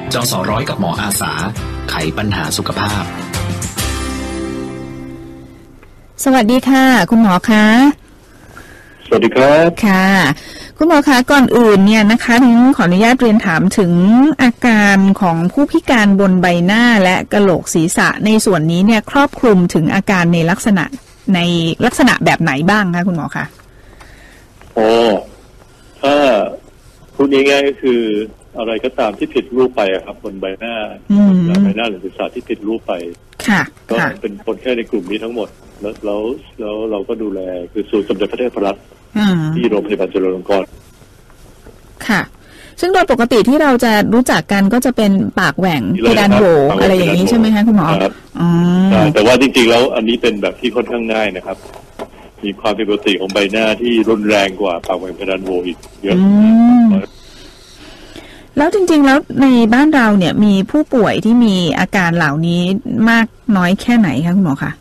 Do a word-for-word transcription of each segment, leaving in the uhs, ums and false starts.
จสร้อยกับหมออาสาไขปัญหาสุขภาพสวัสดีค่ะคุณหมอคะสวัสดีครับค่ะคุณหมอคะก่อนอื่นเนี่ยนะคะถึงขออนุญาตเรียนถามถึงอาการของผู้พิการบนใบหน้าและกะโหลกศีรษะในส่วนนี้เนี่ยครอบคลุมถึงอาการในลักษณะในลักษณะแบบไหนบ้างคะคุณหมอคะโอ้ถ้าพูดง่ายๆก็คืออะไรก็ตามที่ผิดรูปไปครับบนใบหน้าใบหน้าหรือศีรษะที่ผิดรูปไปค่ะก็เป็นคนแค่ในกลุ่มนี้ทั้งหมดแล้วแล้วแล้วเราก็ดูแลคือศูนย์สมเด็จพระเทพรัตน์ที่โรงพยาบาลจุฬาลงกรณ์ค่ะซึ่งโดยปกติที่เราจะรู้จักกันก็จะเป็นปากแหว่งเพดานโหวอะไรอย่างนี้ใช่ไหมคะคุณหมอครับอ๋อแต่ว่าจริงๆแล้วอันนี้เป็นแบบที่ค่อนข้างง่ายนะครับมีความผิดปกติของใบหน้าที่รุนแรงกว่าปากแหว่งเพดานโหวอีกเยอะแล้วจริงๆแล้วในบ้านเราเนี่ยมีผู้ป่วยที่มีอาการเหล่านี้มากน้อยแค่ไหนคะคุณหมอคะ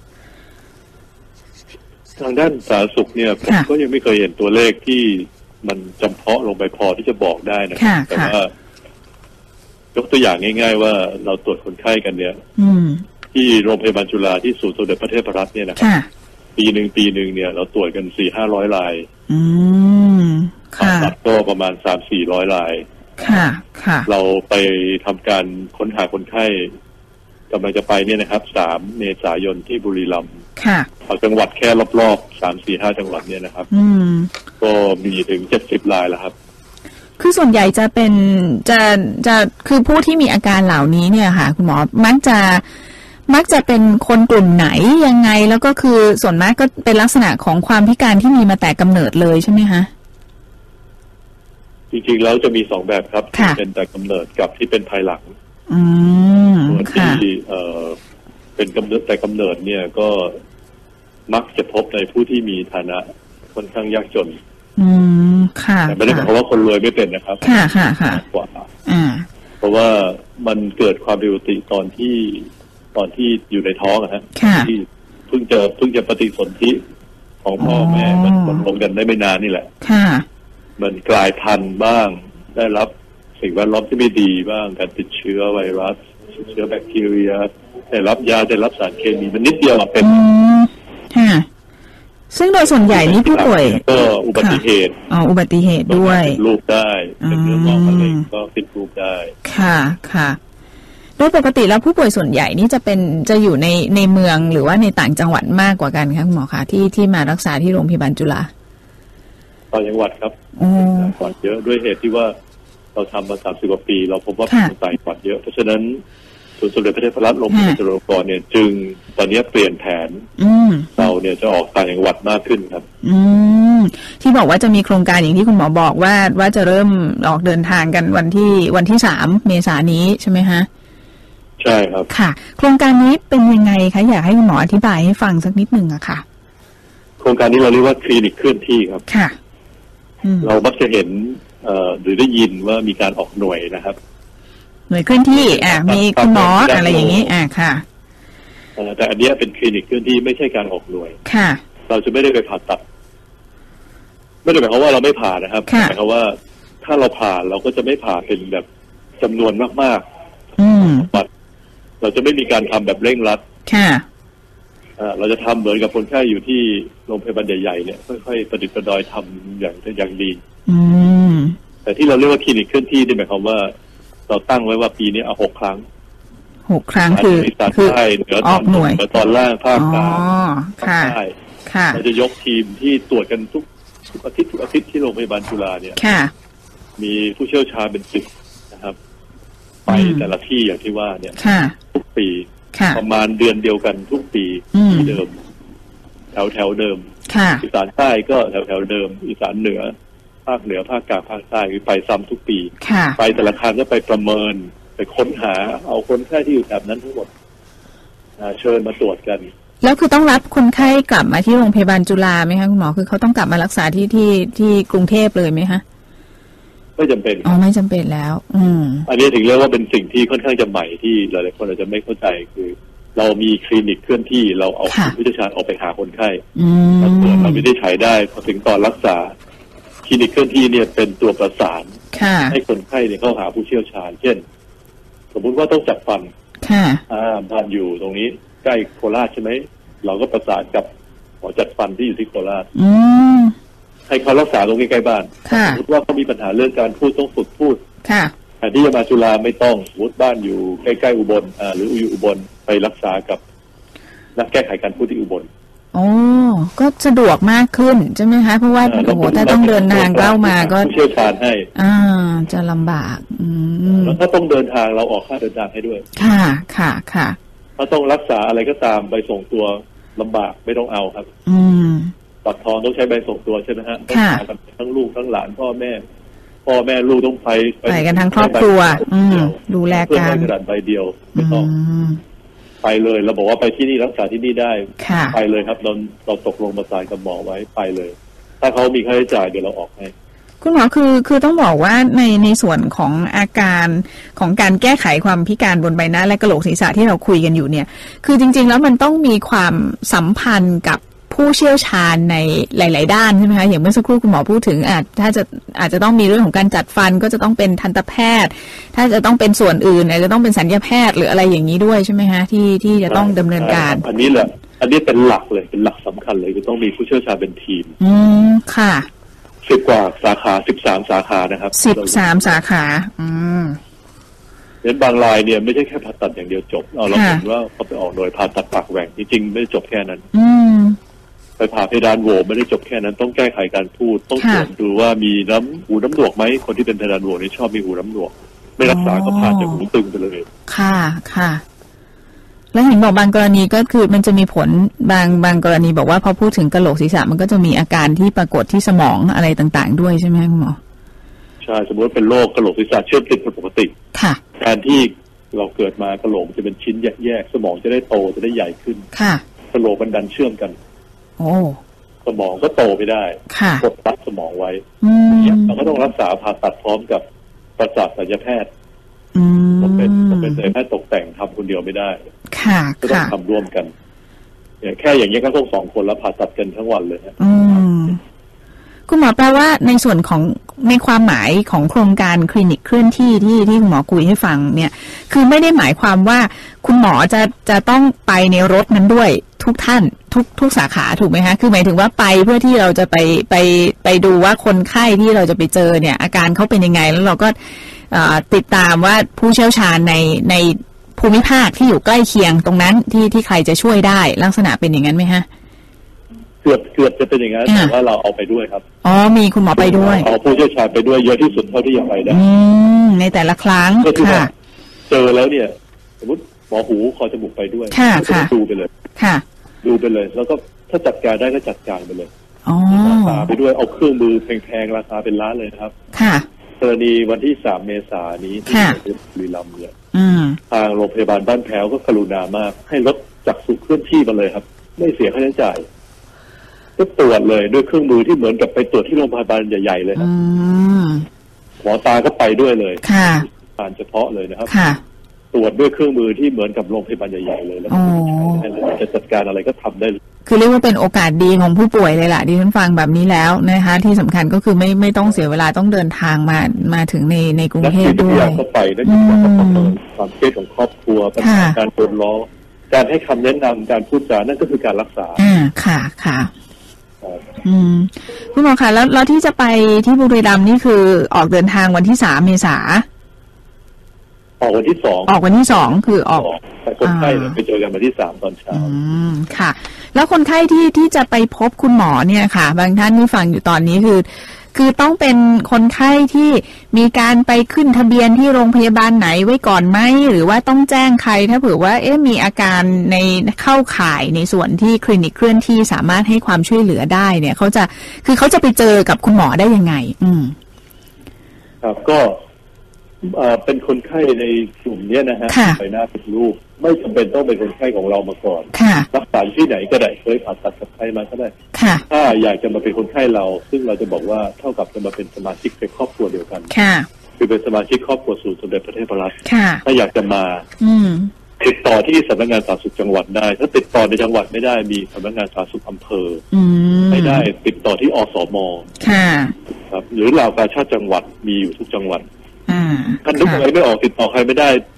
ทางด้านสาธารณสุขเนี่ยผมก็ยังไม่เคยเห็นตัวเลขที่มันจำเพาะลงไปพอที่จะบอกได้นะครับแต่ว่ายกตัวอย่างง่ายๆว่าเราตรวจคนไข้กันเนี่ยที่โรงพยาบาลจุฬาที่ศูนย์สมเด็จพระเทพรัตน์เนี่ยนะครับปีหนึ่งปีหนึ่งเนี่ยเราตรวจกันสี่ห้าร้อยรายผ่าตัดก็ประมาณสามสี่ร้อยรายเราไปทำการค้นหาคนไข้กำลังจะไปเนี่ยนะครับสามเมษายนที่บุรีรัมย์เอาจังหวัดแค่รอบๆสามสี่ห้าจังหวัดเนี่ยนะครับก็มีถึงเจ็ดสิบรายแล้วครับคือส่วนใหญ่จะเป็นจะจะคือผู้ที่มีอาการเหล่านี้เนี่ยค่ะคุณหมอมักจะมักจะเป็นคนกลุ่มไหนยังไงแล้วก็คือส่วนมากก็เป็นลักษณะของความพิการที่มีมาแต่กำเนิดเลยใช่ไหมคะจริงๆแล้วจะมีสองแบบครับเป็นแต่กำเนิดกับที่เป็นภายหลังส่วนที่เอ่อเป็นกำเนิดแต่กำเนิดเนี่ยก็มักจะพบในผู้ที่มีฐานะค่อนข้างยากจนอืมค่ะแต่ไม่ได้หมายความว่าคนรวยไม่เป็นนะครับค่ะค่ะค่ะกว่าอ่าเพราะว่ามันเกิดความผิดปกติตอนที่ตอนที่อยู่ในท้องนะฮะที่เพิ่งจะเพิ่งจะปฏิสนธิของพ่อแม่มันมันลงกันได้ไม่นานนี่แหละค่ะมันกลายพันธุ์บ้างได้รับสิ่งแวดล้อมที่ไม่ดีบ้างการติดเชื้อไวรัสเชื้อแบคทีเรียได้รับยาได้รับสารเคมีมันนิดเดียวเป็นค่ะซึ่งโดยส่วนใหญ่นี่ผู้ป่วยก็อุบัติเหตุอ๋ออุบัติเหตุด้วยผิดรูปได้เป็นเนื้องอกมะเร็งก็ผิดรูปได้ค่ะค่ะโดยปกติแล้วผู้ป่วยส่วนใหญ่นี่จะเป็นจะอยู่ในในเมืองหรือว่าในต่างจังหวัดมากกว่ากันคะคุณหมอคะที่ที่มารักษาที่โรงพยาบาลจุฬาต่างจังหวัดครับต่างจังหวัดเยอะด้วยเหตุที่ว่าเราทำมาสามสิบกว่าปีเราพบว่าเป็นต่างจังหวัดเยอะเพราะฉะนั้นศูนย์สมเด็จพระเทพรัตน์โรงพยาบาลจุฬาลงกรณ์เนี่ยจึงตอนนี้เปลี่ยนแผนเราเนี่ยจะออกต่างจังหวัดมากขึ้นครับอืมที่บอกว่าจะมีโครงการอย่างที่คุณหมอบอกว่าว่าจะเริ่มออกเดินทางกันวันที่วันที่สามเมษายนนี้ใช่ไหมฮะใช่ครับค่ะโครงการนี้เป็นยังไงคะอยากให้คุณหมออธิบายให้ฟังสักนิดหนึ่งอะค่ะโครงการนี้เราเรียกว่าคลินิกเคลื่อนที่ครับค่ะเรามักจะเห็นเอ่อหรือได้ยินว่ามีการออกหน่วยนะครับหน่วยเคลื่อนที่อ่ามีคุณหมออะไรอย่างนี้อ่าค่ะแต่อันนี้เป็นคลินิกเคลื่อนที่ไม่ใช่การออกหน่วยค่ะเราจะไม่ได้ไปผ่าตัดไม่ได้หมายความว่าเราไม่ผ่านะครับหมายความว่าถ้าเราผ่าเราก็จะไม่ผ่าเป็นแบบจำนวนมากๆอืมเราจะไม่มีการทำแบบเร่งรัดค่ะเราจะทำเหมือนกับคนไข้อยู่ที่โรงพยาบาลใหญ่ๆเนี่ยค่อยๆประดิษฐ์ประดอยทำอย่างอย่างดีแต่ที่เราเรียกว่าคลินิกเคลื่อนที่นี่หมายความว่าเราตั้งไว้ว่าปีนี้เอาหกครั้งหกครั้งคือคือออกหน่วยตอนล่างภาคกลางภาคใต้เราจะยกทีมที่ตรวจกันทุกทุกอาทิตย์ทุกอาทิตย์ที่โรงพยาบาลจุฬาเนี่ยมีผู้เชี่ยวชาญเป็นสิบนะครับไปแต่ละที่อย่างที่ว่าเนี่ยทุกปีประมาณเดือนเดียวกันทุกปีที่เดิมแถวแถวเดิมอีสานใต้ก็แถวแถวเดิมอีสานเหนือภาคเหนือภาคกลางภาคใต้ไปซ้ำทุกปีไปแต่ละครั้งก็ไปประเมินไปค้นหาเอาคนไข้ที่อยู่แถบนั้นทั้งหมดเชิญมาตรวจกันแล้วคือต้องรับคนไข้กลับมาที่โรงพยาบาลจุฬาไหมคะคุณหมอคือเขาต้องกลับมารักษาที่ที่ที่กรุงเทพเลยไหมคะไม่จำเป็นอ๋อไม่จำเป็นแล้วอืมอันนี้ถึงเรียกว่าเป็นสิ่งที่ค่อนข้างจะใหม่ที่หลายๆคนอาจจะไม่เข้าใจคือเรามีคลินิกเคลื่อนที่เราเอาผู้เชี่ยวชาญออกไปหาคนไข้เราตรวจเราไม่ได้ใช้ได้พอถึงตอนรักษาคลินิกเคลื่อนที่เนี่ยเป็นตัวประสานให้คนไข้เนี่ยเข้าหาผู้เชี่ยวชาญเช่นมมุติว่าต้องจัดฟันค่ะอ่าบ้านอยู่ตรงนี้ใกล้โคราชใช่ไหมเราก็ประสานกับหมอจัดฟันที่อยู่ที่โคราชอืมให้เขารักษาตรงใกล้ๆบ้านสมมติว่าเขามีปัญหาเรื่องการพูดต้องฝึกพูดค่ะแต่ที่จะมาจุฬาไม่ต้องสมมติบ้านอยู่ใกล้ๆอุบลอ่าหรืออยู่อุบลไปรักษากับนักแก้ไขการพูดที่อุบลโอ้ก็สะดวกมากขึ้นใช่ไหมคะเพราะว่าโอ้โหถ้าต้องเดินทางเข้ามาก็เชี่ยวชาญให้อ่าจะลำบากอืมแล้วถ้าต้องเดินทางเราออกค่าเดินทางให้ด้วยค่ะค่ะค่ะถ้าต้องรักษาอะไรก็ตามใบส่งตัวลำบากไม่ต้องเอาครับอืมปักทองต้องใช้ใบส่งตัวใช่ไหมฮะต้องพากันทั้งลูกทั้งหลานพ่อแม่พ่อแม่ลูกต้องไปไปกันทั้งครอบครัวอืมดูแลกันเพื่อกระดาษใบเดียวไม่ต้องไปเลยเราบอกว่าไปที่นี่รักษาที่นี่ได้ไปเลยครับเราเราตกลงประสานกับหมอไว้ไปเลยถ้าเขามีค่าใช้จ่ายเดี๋ยวเราออกให้คุณหมอคือคือต้องบอกว่าในในส่วนของอาการของการแก้ไขความพิการบนใบหน้าและกะโหลกศีรษะที่เราคุยกันอยู่เนี่ยคือจริงๆแล้วมันต้องมีความสัมพันธ์กับผู้เชี่ยวชาญในหลายๆด้านใช่ไหมคะอย่างเมื่อสักครู่คุณหมอพูดถึงอาจถ้าจะอาจจะต้องมีเรื่องของการจัดฟันก็จะต้องเป็นทันตแพทย์ถ้าจะต้องเป็นส่วนอื่นอาจจะต้องเป็นศัลยแพทย์หรืออะไรอย่างนี้ด้วยใช่ไหมคะที่ที่จะต้องดำเนินการอันนี้แหละอันนี้เป็นหลักเลยเป็นหลักสำคัญเลยคือต้องมีผู้เชี่ยวชาญเป็นทีมอืมค่ะสิบกว่าสาขาสิบสามสาขานะครับสิบสามสาขาอืมเห็นบางรายเนี่ยไม่ใช่แค่ผ่าตัดอย่างเดียวจบเราเราเห็นว่าเขาไปออกโดยผ่าตัดปากแหว่งจริงๆไม่ได้จบแค่นั้นอืมไปผ่าเพดานโหวไม่ได้จบแค่นั้นต้องแก้ไขการพูดต้องตรวจดูว่ามีน้ำหูน้ำหนวกไหมคนที่เป็นเพดานโหวนี่ชอบมีหูน้ำหนวกไม่รักษาก็ผ่านจากหูตึงไปเลยค่ะค่ะแล้วเห็นบอกบางกรณีก็คือมันจะมีผลบางบางกรณีบอกว่าพอพูดถึงกะโหลกศีรษะมันก็จะมีอาการที่ปรากฏที่สมองอะไรต่างๆด้วยใช่ไหมคุณหมอใช่สมมติว่าเป็นโรคกะโหลกศีรษะเชื่อมติดผิดปกติค่ะการที่เราเกิดมากะโหลกจะเป็นชิ้นแยกๆสมองจะได้โตจะได้ใหญ่ขึ้นค่ะกะโหลกมันดันเชื่อมกันโอ้สมองก็โตไม่ได้กดทับสมองไว้เราก็ต้องรักษาผ่าตัดพร้อมกับประสาทศัลยแพทย์ผมเป็นผมเป็นศัลยแพทย์ตกแต่งทำคนเดียวไม่ได้ค่ะก็ต้องทำร่วมกันอย่างแค่อย่างนี้ก็ต้องสองคนแล้วผ่าตัดกันทั้งวันเลยฮะคุณหมอแปลว่าในส่วนของในความหมายของโครงการคลินิกเคลื่อนที่ที่ที่คุณหมอคุยให้ฟังเนี่ยคือไม่ได้หมายความว่าคุณหมอจะจะต้องไปในรถนั้นด้วยทุกท่านทุกทุกสาขาถูกไหมคะคือหมายถึงว่าไปเพื่อที่เราจะไปไปไปดูว่าคนไข้ที่เราจะไปเจอเนี่ยอาการเขาเป็นยังไงแล้วเราก็ติดตามว่าผู้เชี่ยวชาญในในภูมิภาคที่อยู่ใกล้เคียงตรงนั้นที่ที่ใครจะช่วยได้ลักษณะเป็นอย่างนั้นไหมฮะเกือบเกือบจะเป็นอย่างนั้นแต่ว่าเราเอาไปด้วยครับอ๋อมีคุณหมอไปด้วยเอาผู้เชี่ยวชาญไปด้วยเยอะที่สุดเท่าที่จะไปได้ในแต่ละครั้งค่ะเจอแล้วเนี่ยสมมติหมอหูคอจมูกไปด้วยค่ะค่ะดูไปเลยค่ะดูไปเลยแล้วก็ถ้าจัดการได้ก็จัดการไปเลยอ๋อราคาไปด้วยเอาเครื่องมือแพงๆราคาเป็นล้านเลยครับค่ะกรณีวันที่สามเมษายนนี้ที่บุรีรัมย์เนี่ยทางโรงพยาบาลบ้านแพ้วก็กรุณามากให้รถจักษุเคลื่อนที่มาเลยครับไม่เสียค่าใช้จ่ายก็ตรวจเลยด้วยเครื่องมือที่เหมือนกับไปตรวจที่โรงพยาบาลใหญ่ๆเลยครับหมอตาก็ไปด้วยเลยค่ะการเฉพาะเลยนะครับค่ะตรวจด้วยเครื่องมือที่เหมือนกับโรงพยาบาลใหญ่ๆเลยแล้วจะจัดการอะไรก็ทำได้คือเรียกว่าเป็นโอกาสดีของผู้ป่วยเลยล่ะดิฉันฟังแบบนี้แล้วนะคะที่สำคัญก็คือไม่ไม่ต้องเสียเวลาต้องเดินทางมามาถึงในในกรุงเทพด้วยแล้วก็ไปแล้วก็ประเมินความเครียดของครอบครัวปัญหาการปวดร้อนการให้คำแนะนำการพูดจานั่นก็คือการรักษาอ่าค่ะค่ะอืมคุณหมอคะแล้วแล้วที่จะไปที่บุรีรัมย์นี่คือออกเดินทางวันที่สามเมษาออกวันที่สองออกวันที่สองคือออกแต่คนไข้ไปเจอกันวันที่สามตอนเช้าอืมค่ะแล้วคนไข้ที่ที่จะไปพบคุณหมอเนี่ยค่ะบางท่านที่ฟังอยู่ตอนนี้คือคือต้องเป็นคนไข้ที่มีการไปขึ้นทะเบียนที่โรงพยาบาลไหนไว้ก่อนไหมหรือว่าต้องแจ้งใครถ้าเผื่อว่าเอ๊ะมีอาการในเข้าข่ายในส่วนที่คลินิกเคลื่อนที่สามารถให้ความช่วยเหลือได้เนี่ยเขาจะคือเขาจะไปเจอกับคุณหมอได้ยังไงอืมครับก็เป็นคนไข้ในกลุ่มนี้นะฮะใบหน้าผิดรูปไม่จำเป็นต้องเป็นคนไข้ของเรามาก่อนรักษาที่ไหนก็ได้เคยผ่าตัดกับใครมาก็ได้ถ้าอยากจะมาเป็นคนไข้เราซึ่งเราจะบอกว่าเท่ากับจะมาเป็นสมาชิกในครอบครัวเดียวกันคือเป็นสมาชิกครอบครัวสู่สมเด็จพระเทพรัตน์ถ้าอยากจะมาติดต่อที่สำนักงานสาธารณสุขจังหวัดได้ถ้าติดต่อในจังหวัดไม่ได้มีสำนักงานสาธารณสุขอำเภอไม่ได้ติดต่อที่อสม.ครับหรือเหล่ากาชาดจังหวัดมีอยู่ทุกจังหวัดท่านนึกอะไรไม่ออกติดต่อใครไม่ได้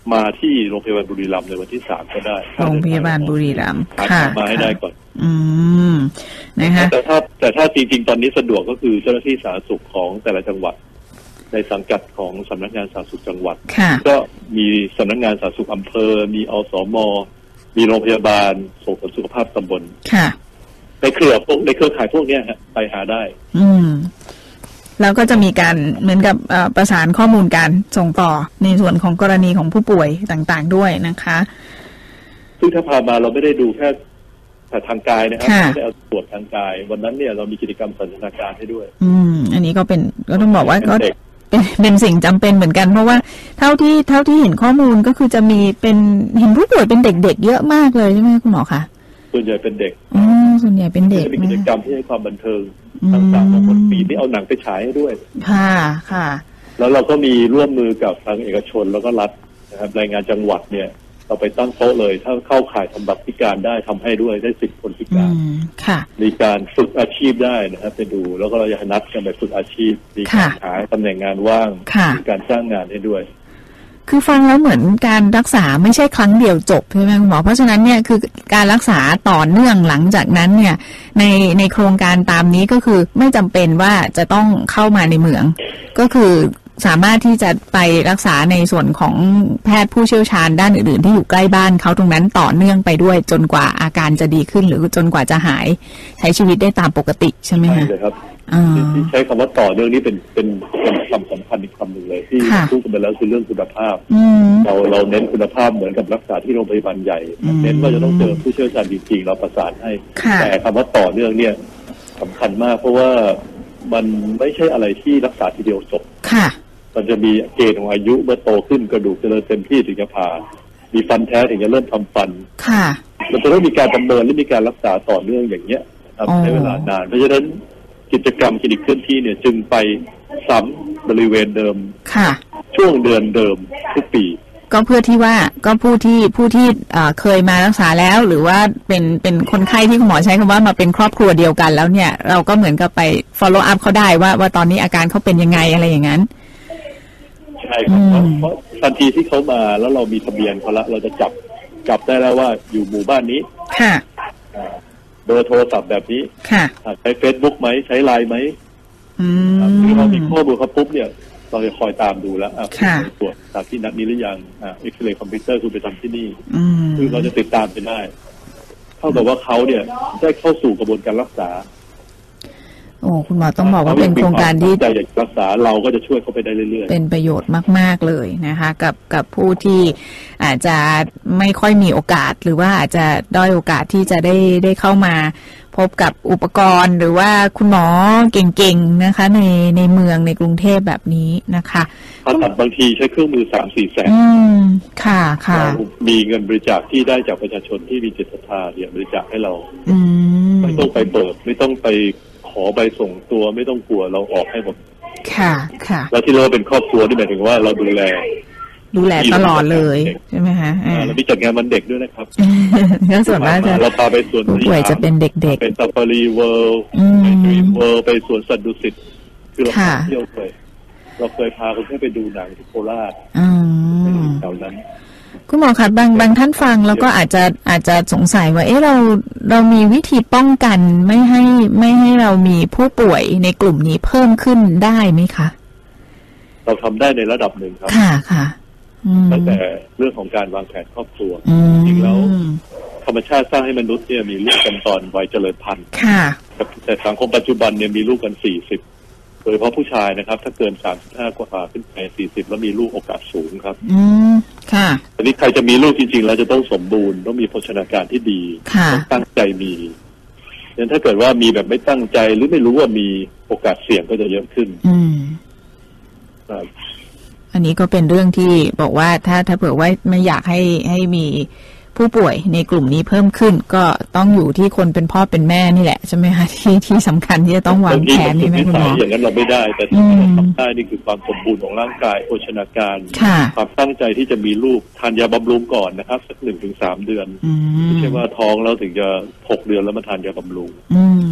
มาที่โรงพยาบาลบุรีรัมย์ในวันที่สามก็ได้โรงพยาบาลบุรีรัมย์ค่ะมาให้ได้ก่อนอืมนะคะแต่ถ้าแต่ถ้าจริงๆตอนนี้สะดวกก็คือเจ้าหน้าที่สาธารณสุขของแต่ละจังหวัดในสังกัดของสำนักงานสาธารณสุขจังหวัดก็มีสำนักงานสาธารณสุขอำเภอมีอสม.มีโรงพยาบาลส่งเสริมสุขภาพตำบลในเครือพวกในเครือข่ายพวกนี้ฮะไปหาได้อืมแล้วก็จะมีการเหมือนกับประสานข้อมูลการส่งต่อในส่วนของกรณีของผู้ป่วยต่างๆด้วยนะคะซึ่งถ้าพามาเราไม่ได้ดูแค่แต่ทางกายนะครับไม่ได้เอาตรวจทางกายวันนั้นเนี่ยเรามีกิจกรรมสันทนาการให้ด้วยอืมอันนี้ก็เป็นก็ต้องบอกว่าก็เป็นเป็นสิ่งจำเป็นเหมือนกันเพราะว่าเท่าที่เท่าที่เห็นข้อมูลก็คือจะมีเป็นเห็นผู้ป่วยเป็นเด็กๆเยอะมากเลยใช่ไหมคุณหมอคะส่วนใหญ่เป็นเด็กอ๋อส่วนใหญ่เป็นเด็กจะมีกิจกรรมที่ให้ความบันเทิงต่างๆบางคนปีนี้เอาหนังไปฉายให้ด้วยค่ะค่ะแล้วเราก็มีร่วมมือกับทางเอกชนแล้วก็รัฐนะครับรายงานจังหวัดเนี่ยเราไปตั้งโต๊ะเลยถ้าเข้าข่ายทำบัตรพิการได้ทำให้ด้วยได้สิบคนพิการมีการฝึกอาชีพได้นะครับไปดูแล้วก็เราจะนัดกันไปฝึกอาชีพมีการหาตำแหน่งงานว่างมีการจ้างงานให้ด้วยคือฟังแล้วเหมือนการรักษาไม่ใช่ครั้งเดียวจบใช่ไหมคุณหมอเพราะฉะนั้นเนี่ยคือการรักษาต่อเนื่องหลังจากนั้นเนี่ยในในโครงการตามนี้ก็คือไม่จำเป็นว่าจะต้องเข้ามาในเมืองก็คือสามารถที่จะไปรักษาในส่วนของแพทย์ผู้เชี่ยวชาญด้านอื่นๆที่อยู่ใกล้บ้านเขาตรงนั้นต่อเนื่องไปด้วยจนกว่าอาการจะดีขึ้นหรือจนกว่าจะหายใช้ชีวิตได้ตามปกติใช่ไหมคะใช่เลยครับที่ใช้คำว่าต่อเนื่องนี้เป็นเป็นเป็นคำสำคัญอีกคำหนึ่งเลยที่พูดกันไปแล้วคือเรื่องคุณภาพเราเราเน้นคุณภาพเหมือนกับรักษาที่โรงพยาบาลใหญ่เน้นว่าจะต้องเจอผู้เชี่ยวชาญจริงๆเราประสานให้แต่คำว่าต่อเนื่องเนี่ยสำคัญมากเพราะว่ามันไม่ใช่อะไรที่รักษาทีเดียวจบมันจะมีเกณฑ์ของอายุเมื่อโตขึ้นกระดูกเจริญเต็มที่ถึงจะผ่ามีฟันแท้ถึงจะเริ่มทำฟันมันจะต้องมีการดำเนินและมีการรักษาต่อเนื่องอย่างเงี้ยใช้เวลานานเพราะฉะนั้นกิจกรรมคลินิกเคลื่อนที่เนี่ยจึงไปซ้ำบริเวณเดิมช่วงเดือนเดิมทุกปีก็เพื่อที่ว่าก็ผู้ที่ผู้ที่เคยมารักษาแล้วหรือว่าเป็นเป็นคนไข้ที่คุณหมอใช้คำว่ามาเป็นครอบครัวเดียวกันแล้วเนี่ยเราก็เหมือนกับไป follow up เขาได้ว่าว่าตอนนี้อาการเขาเป็นยังไงอะไรอย่างนั้นใช่ครับเพราะทันทีที่เขามาแล้วเรามีทะเบียนเขาละเราจะจับจับได้แล้วว่าอยู่หมู่บ้านนี้ค่ะเบอร์โทรศัพท์แบบนี้ค่ะใช้ Facebook ไหมใช้ ไลน์ ไหมอืมคือเรามีข้อมูลเขาปุ๊บเนี่ยเราจะคอยตามดูแล้วตรวจจากที่นัดนี้หรือยังอ่าเอ็กซเรย์คอมพิวเตอร์คุณไปทำที่นี่คือเราจะติดตามไปได้เท่ากับว่าเขาเนี่ยได้เข้าสู่กระบวนการรักษาโอ้คุณหมอต้องบอกว่าเป็นโครงการที่ใจอยากรักษาเราก็จะช่วยเขาไปได้เรื่อยๆเป็นประโยชน์มากๆเลยนะคะกับกับผู้ที่อาจจะไม่ค่อยมีโอกาสหรือว่าอาจจะด้อยโอกาสที่จะได้ได้เข้ามาพบกับอุปกรณ์หรือว่าคุณหมอเก่งๆนะคะในในเมืองในกรุงเทพแบบนี้นะคะผ่าตัดบางทีใช้เครื่องมือ สามสี่ แสนอืมค่ะค่ะมีเงินบริจาคที่ได้จากประชาชนที่มีจิตศรัทธาเนี่ยบริจาคให้เราอืมไม่ต้องไปเปิดไม่ต้องไปขอใบส่งตัวไม่ต้องกลัวเราออกให้หมดค่ะค่ะแล้วที่เราเป็นครอบครัวนี่หมายถึงว่าเราดูแลดูแลตลอดเลยใช่ไหมคะเรามีจัดงานวันเด็กด้วยนะครับก็ส่วนมากจะเราพาไปสวนผู้ป่วยจะเป็นเด็กๆเป็นซาฟารีเวิลด์ไปดรีมเวิลด์ไปสวนสัตว์ดุสิตคือเราเที่ยวเคยเราเคยพาคนแค่ไปดูหนังที่โคราชแถวนั้นคุณหมอคะบางบางท่านฟังแล้วก็อาจจะอาจจะสงสัยว่าเอ๊ะเราเรามีวิธีป้องกันไม่ให้ไม่ให้เรามีผู้ป่วยในกลุ่มนี้เพิ่มขึ้นได้ไหมคะเราทำได้ในระดับหนึ่งครับค่ะค่ะตั้งแต่เรื่องของการวางแผนครอบครัวจริงแล้วธรรมชาติสร้างให้มนุษย์เนี่ยมีลูกกันตอนวัยเจริญพันธุ์แต่สังคมปัจจุบันเนี่ยมีลูกกันสี่สิบโดยเฉพาะผู้ชายนะครับถ้าเกินสามสิบห้ากว่าขึ้นไปสี่สิบแล้วมีลูกโอกาสสูงครับอืมค่ะทีนี้ใครจะมีลูกจริงๆแล้วจะต้องสมบูรณ์ต้องมีโภชนาการที่ดีต้องตั้งใจมีดังนั้นถ้าเกิดว่ามีแบบไม่ตั้งใจหรือไม่รู้ว่ามีโอกาสเสี่ยงก็จะเยอะขึ้นอืมครับอันนี้ก็เป็นเรื่องที่บอกว่าถ้าถ้าเผื่อว่าไม่อยากให้ให้มีผู้ป่วยในกลุ่มนี้เพิ่มขึ้นก็ต้องอยู่ที่คนเป็นพ่อเป็นแม่นี่แหละใช่ไหมคะที่ที่สำคัญที่จะต้องวางแผนนี่ไหมคุณหมออย่างนั้นเราไม่ได้แต่ที่เราทำได้นี่คือความสมบูรณ์ของร่างกายโภชนาการความตั้งใจที่จะมีลูกทานยาบำรุงก่อนนะครับสักหนึ่งถึงสามเดือนไม่ใช่ว่าท้องแล้วถึงจะหกเดือนแล้วมาทานยาบำรุง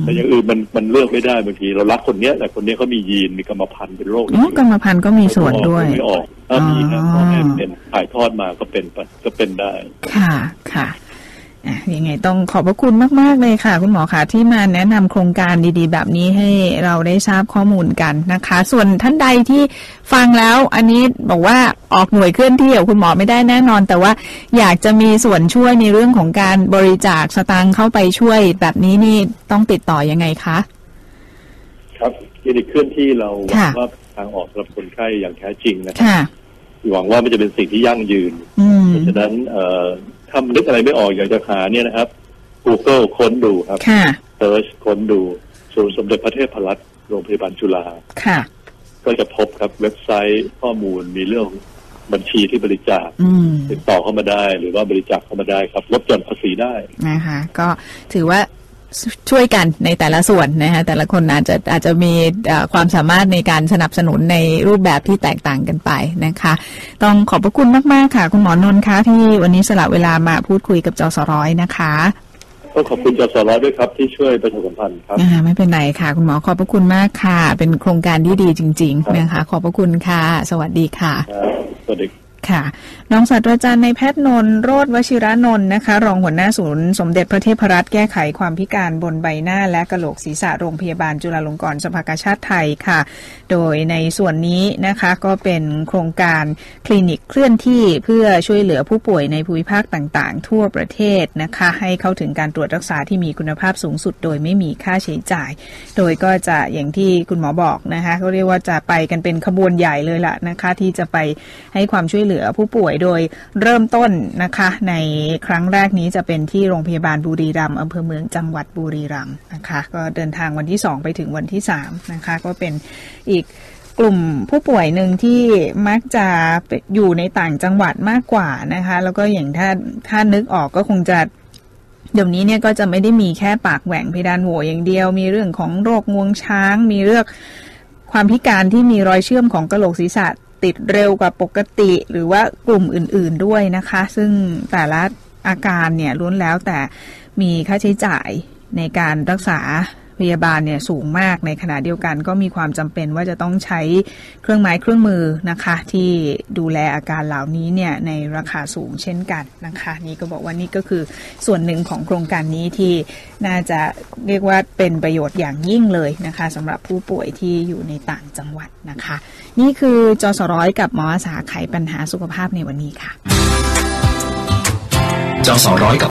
แต่อย่างอื่นมันมันเลือกไม่ได้บางทีเรารักคนเนี้ยแต่คนเนี้ยเขามียีนมีกรรมพันธุ์เป็นโรคอ๋อกรรมพันธุ์ก็มีส่วนด้วยไม่ออกถ้ามีนะพ่อแม่เป็นถ่ายทอดมาก็เป็นก็เป็นได้ค่ะค่ะยังไงต้องขอบพระคุณมากๆเลยค่ะคุณหมอค่ะที่มาแนะนำโครงการดีๆแบบนี้ให้เราได้ทราบข้อมูลกันนะคะส่วนท่านใดที่ฟังแล้วอันนี้บอกว่าออกหน่วยเคลื่อนที่กับคุณหมอไม่ได้แน่นอนแต่ว่าอยากจะมีส่วนช่วยในเรื่องของการบริจาคสตางค์เข้าไปช่วยแบบนี้นี่ต้องติดต่อยังไงคะครับคลินิกเคลื่อนที่เราหวังว่าทางออกสำหรับคนไข้อย่างแท้จริงนะครับหวังว่ามันจะเป็นสิ่งที่ยั่งยืนเพราะฉะนั้นถ้านึกอะไรไม่ออกอยากจะหาเนี่ยนะครับ Google ค้นดูครับ Search ค้นดูศูนย์สมเด็จพระเทพรัตน์โรงพยาบาลจุฬาก็จะพบครับเว็บไซต์ข้อมูลมีเรื่องบัญชีที่บริจาคติดต่อเข้ามาได้หรือว่าบริจาคเข้ามาได้ครับลดหย่อนภาษีได้นะคะก็ถือว่าช่วยกันในแต่ละส่วนนะคะแต่ละคนอาจจะอาจจะมีความสามารถในการสนับสนุนในรูปแบบที่แตกต่างกันไปนะคะต้องขอบพระคุณมากๆค่ะคุณหมอนนท์คะที่วันนี้สละเวลามาพูดคุยกับจสร้อยนะคะก็ขอบคุณจสร้อยด้วยครับที่ช่วยประชาสัมพันธ์ครับไม่เป็นไรค่ะคุณหมอขอบพระคุณมากค่ะเป็นโครงการที่ดีจริงๆนะคะขอบพระคุณค่ะสวัสดีค่ะสวัสดีค่ะรองศาสตราจารย์นายแพทย์นนท์โรจน์วชิรนนท์นะคะรองหัวหน้าศูนย์สมเด็จพระเทพรัตน์แก้ไขความพิการบนใบหน้าและกะโหลกศีรษะโรงพยาบาลจุฬาลงกรณ์สภากาชาดไทยค่ะโดยในส่วนนี้นะคะก็เป็นโครงการคลินิกเคลื่อนที่เพื่อช่วยเหลือผู้ป่วยในภูมิภาคต่างๆทั่วประเทศนะคะให้เข้าถึงการตรวจรักษาที่มีคุณภาพสูงสุดโดยไม่มีค่าใช้จ่ายโดยก็จะอย่างที่คุณหมอบอกนะคะก็เรียกว่าจะไปกันเป็นขบวนใหญ่เลยล่ะนะคะที่จะไปให้ความช่วยเหลือผู้ป่วยโดยเริ่มต้นนะคะในครั้งแรกนี้จะเป็นที่โรงพยาบาลบุรีรัมย์อำเภอเมืองจังหวัดบุรีรัมย์นะคะก็เดินทางวันที่สองไปถึงวันที่สามนะคะก็เป็นอีกกลุ่มผู้ป่วยหนึ่งที่มักจะอยู่ในต่างจังหวัดมากกว่านะคะแล้วก็อย่างถ้าถ้านึกออกก็คงจะเดี๋ยวนี้เนี่ยก็จะไม่ได้มีแค่ปากแหว่งเพดานโหวอย่างเดียวมีเรื่องของโรคงวงช้างมีเรื่องความพิการที่มีรอยเชื่อมของกะโหลกศีรษะติดเร็วกว่าปกติหรือว่ากลุ่มอื่นๆด้วยนะคะซึ่งแต่ละอาการเนี่ยล้วนแล้วแต่มีค่าใช้จ่ายในการรักษาพยาบาลเนี่ยสูงมากในขณะเดียวกันก็มีความจำเป็นว่าจะต้องใช้เครื่องไม้เครื่องมือนะคะที่ดูแลอาการเหล่านี้เนี่ยในราคาสูงเช่นกันนะคะนี่ก็บอกว่านี่ก็คือส่วนหนึ่งของโครงการนี้ที่น่าจะเรียกว่าเป็นประโยชน์อย่างยิ่งเลยนะคะสำหรับผู้ป่วยที่อยู่ในต่างจังหวัดนะคะนี่คือจสร้อยกับหมออาสาไขปัญหาสุขภาพในวันนี้ค่ะจสร้อยกับ